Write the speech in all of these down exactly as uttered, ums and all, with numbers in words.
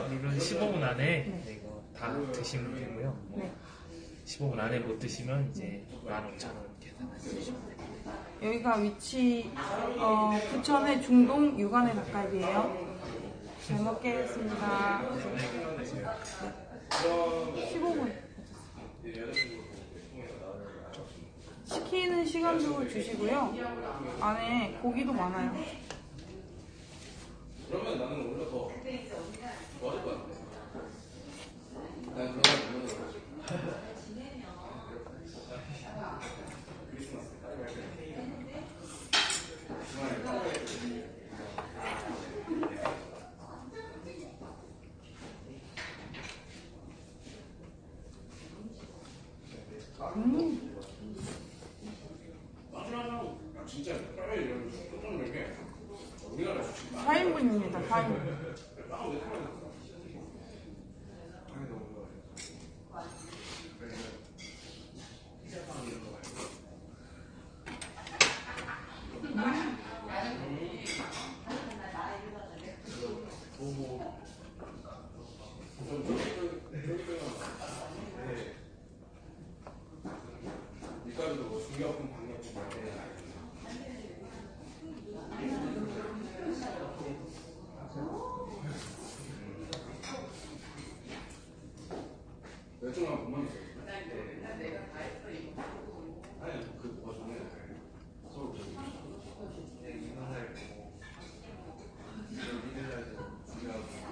룰은 십오 분 안에 네, 이거 다 드시면 되고요. 뭐 네. 십오 분 안에 못 드시면 이제 만 오천 원 계산해 주시면 됩니다. 여기가 위치 어, 부천의 중동 육안의 닭갈비예요. 잘 먹겠습니다. 십오 분. 시키는 시간도 주시고요. 안에 고기도 많아요. 그러면 나는 오히려 더 좋아질 것 같아. 난 그런 거 보는 거 음. 진짜 우리나라 사 인분입니다. 사 인분. 밀가루도 뭐 중요품 방역품 왼쪽만 보면 있어요. 아니 그 뭐가 좋네. 서울 저기. 이만할 거. 미들라이트 중요하고.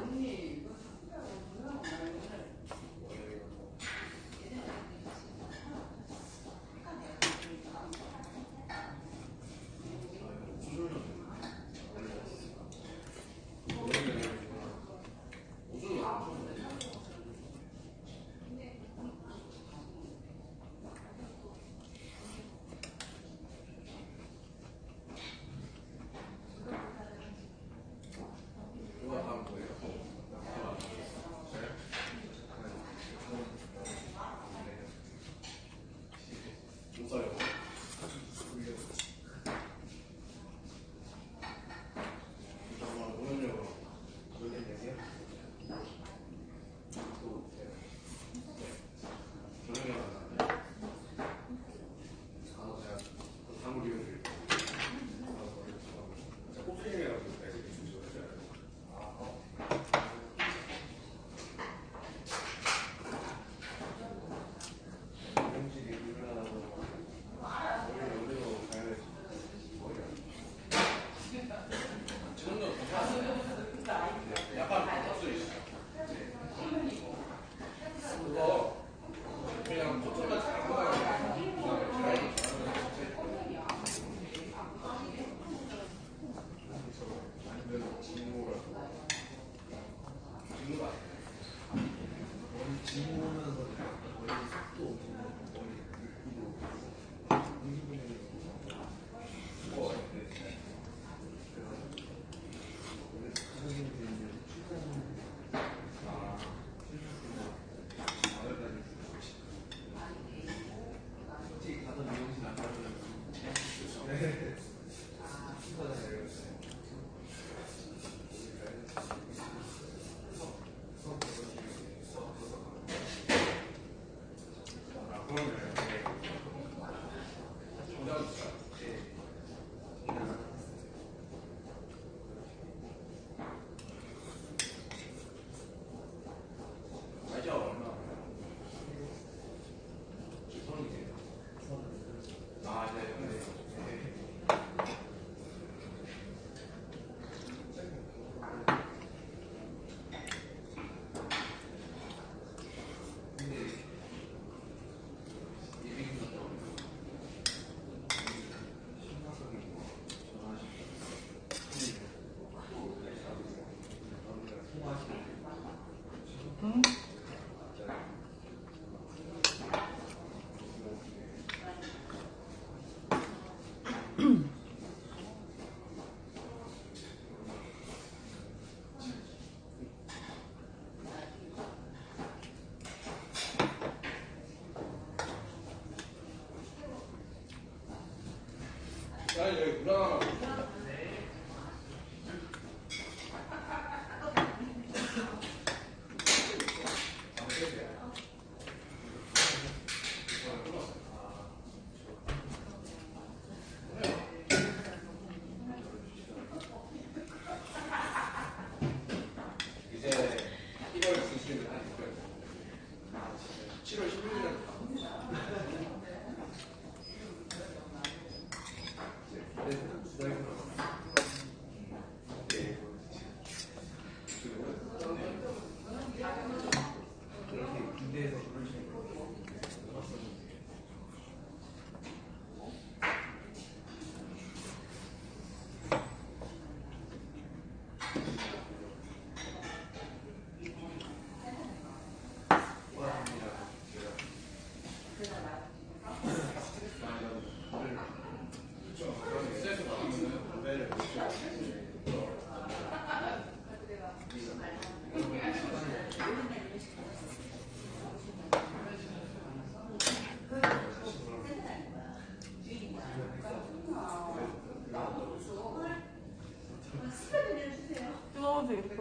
아니 여기 불안하나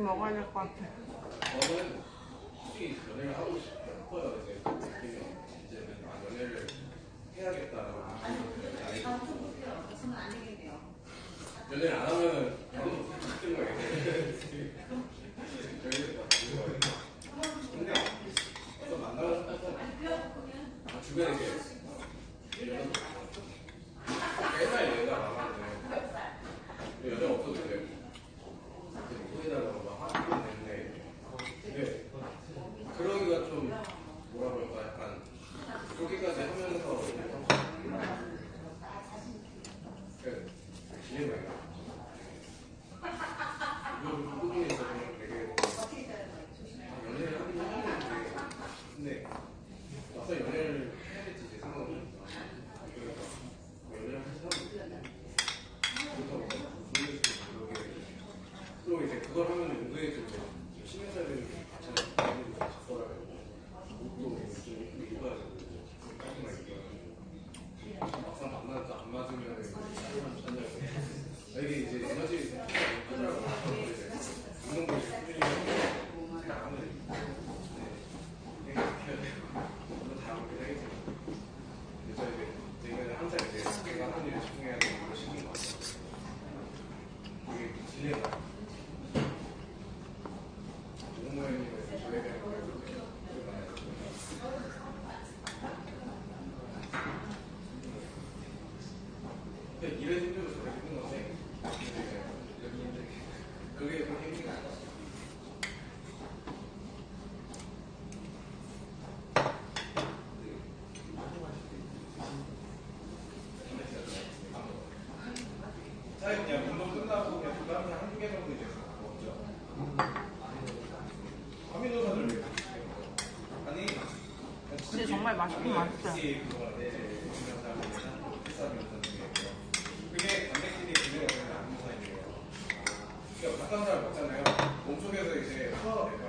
먹어야 될 것 같아. 저는 솔직히 연애를 하고 싶어요. 이제 느끼면 이제는 아, 연애를 해야겠다라고 연애를 안 하면은 결혼 못 하는 거예요. 근데 또 만나고 싶어서 아, 주변에 이렇게 옛날 얘가 나가는데 여자가 없어도 돼. 해달라고 막 하긴 했는데 근데 그러기가 좀 뭐라 그럴까 약간 그렇게까지 하면서 그 기회가 이거 부분에서 되게 연애를 하긴 하는데 근데 막상 연애를 해야겠지 제 생각은 그래서 연애를 한 사람이 그렇다고 또 이제 그걸 하면 은근히 좀 신경 써야 되는 게 같이 갖더라고요. 옷도 좀 예쁘게 입어야 되고 깔끔하게 입어가지고 막상 만나서 안 맞으면 이게 이제 에너지 하더라고요. 운동 거 꾸준히 하면 행복해야 되고 물론 다양하게 하겠지만 근데 저희 내가 항상 이제 내가 하는 일에 집중해야 되는 걸 신경 많이 그게 진리가 일에 힘들어서 저렇게 힘든 건데 그게 그렇게 힘든 게 아니야. 사실 그냥 운동 끝나고 그냥 그 다음에 한두 개 정도 이제 먹죠. 아미노산을 왜 아니 근데 정말 맛있긴 맛있어요. 그게 단백질이 그대로 되는 아미노산이에요. 그러니까 닭가슴살 먹잖아요. 몸속에서 이제 소화가 될거